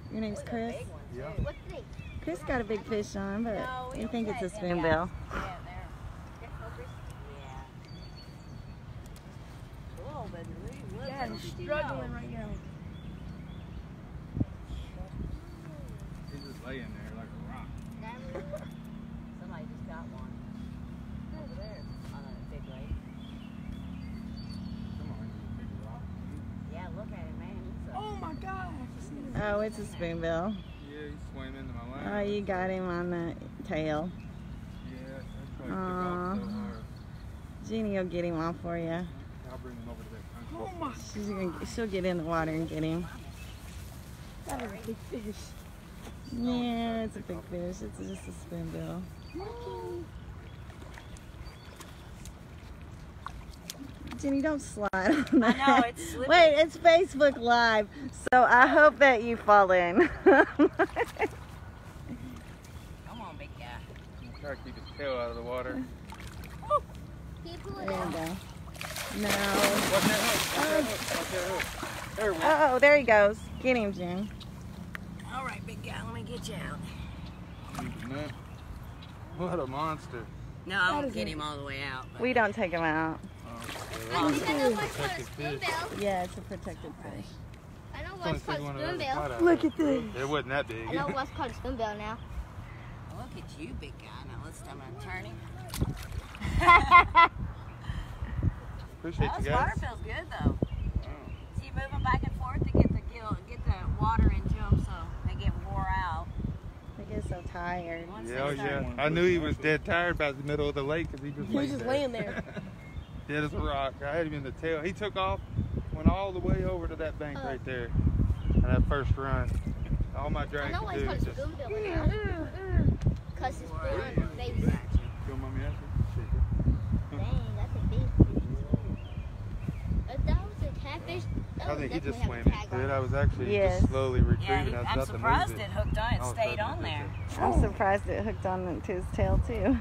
Your name's Chris? Yeah. What's big? Chris got a big fish on, but No, we you don't think it's a say that. spoonbill. Yeah, there. Yeah. Whoa, baby, look. Yeah, I'm struggling right now. He's just laying there like a rock. Somebody just got one. Over there on a big lake. Come on, you big rock. Yeah, look at him, man. He's a... Oh my gosh. Oh, it's a spoonbill. Yeah, he swam into my Oh, line. you got him on the tail. Yeah, that's why he took off so hard. Jeannie will get him off for you. I'll bring him over to that Oh my. She'll get in the water and get him. That is a big fish. Yeah, it's a big fish. It's just a spoonbill. Jenny, don't slide on that. I know, it's slippery. Wait, it's Facebook Live, so I hope that you fall in. Come on, big guy. Try to keep his tail out of the water. Can you pull There it you out? go. No. Watch that hook. Watch that hook. Watch that hook. There we go. Oh, there he goes. Get him, Jen. All right, big guy, let me get you out. Man, what a monster. No, I won't get him all the way out. But... We don't take him out. I think I know what's called a Protected fish. spoonbill. Yeah, it's a protected fish. I know It's what's called a one of those spoonbill. pot Look out at this. there. It wasn't that big. I know what's called a spoonbill now. Look at you, big guy. Now let's I'm gonna turn him. Appreciate This you water guys. feels good though. See, moving back and forth to get the water into them so they get wore out. They get so tired. Once Yeah, they oh, start- yeah. I knew he was dead tired by the middle of the lake because he just He was laid just there. laying there. Dead as a rock. I had him in the tail. He took off, went all the way over to that bank right there. And that first run. All my I drag know why could it's do called was a just... spoonbill now. Because it's spoon baby. You want mommy answer? Dang, that's a big fish. If that was a catfish, that I would think he just definitely swam have a into tag it. on I was actually Yes. just slowly retrieving. Yeah, I was I'm about to surprised move it hooked on. It I was stayed about on to there. I'm surprised it hooked on to his tail too.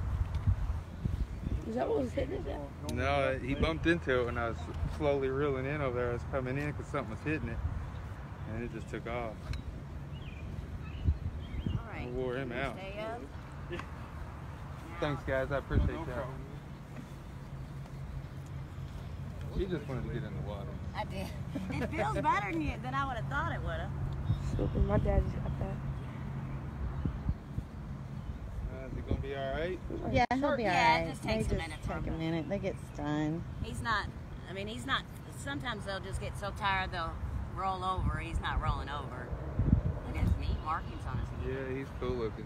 Is that what was hitting it at? No, he bumped into it when I was slowly reeling in over there. I was coming in because something was hitting it. And it just took off. All right. I wore him out. Stay up. Thanks, guys. I appreciate that. He just wanted to get in the water. I did. It feels better than I would have thought it would have. Super, my dad just got that. Is it going to be all right? Yeah, he'll be Yeah, it alright. just They takes a just minute for take a him. minute. They get stunned. He's not. Sometimes they'll just get so tired they'll roll over. He's not rolling over. Look at his neat markings on his knee. Yeah, he's cool looking.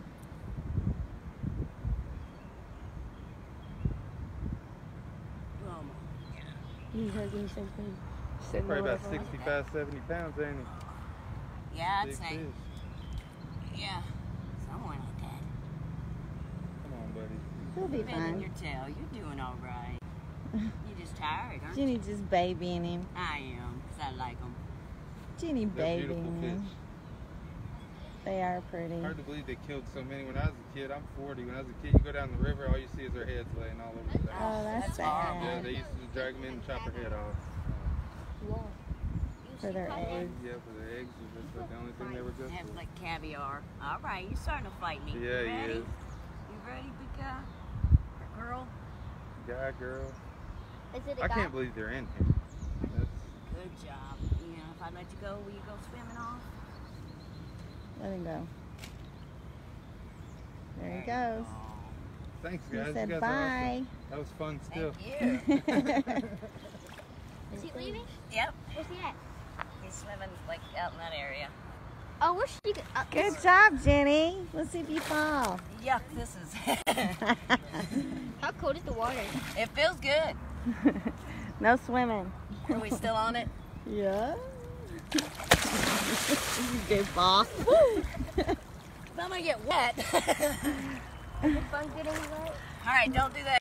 Oh my God. He has the same thing. Probably about 65, 70 pounds, ain't he? Yeah, I'd Big say. fish. Yeah. Somewhere like that. Come on, buddy. He'll be Bending fine. your tail. You're doing all right. You're just tired, aren't you? Jenny just babying him. I am, because I like them. Jenny They're beautiful babying fish. him. They are pretty. Hard to believe they killed so many. When I was a kid, I'm 40. When I was a kid, you go down the river, all you see is their heads laying all over the bank. Oh, that's horrible. Yeah, sad. they used to drag them in and chop their head off. For their eggs. Yeah, for their eggs was just like the only thing they were good They have for. like caviar. All right, you're starting to fight me. Yeah, you he ready? is. You ready, big guy? Or girl? Guy, girl. Is it a I guy? can't believe they're in here. That's, Good job. You know, if I let you go, will you go swimming off? Let him go. There he goes. thanks, He guys. said you guys bye. are awesome. That was fun still. Thank you. Is he leaving? Yep. Where's he at? He's swimming like out in that area. Oh, where's she? Good job, Jenny. Let's see if you fall. Yuck, this is. How cold is the water? It feels good. No swimming. Are we still on it? Yeah. Good fall. I'm gonna get wet. Is it fun getting wet? All right, don't do that.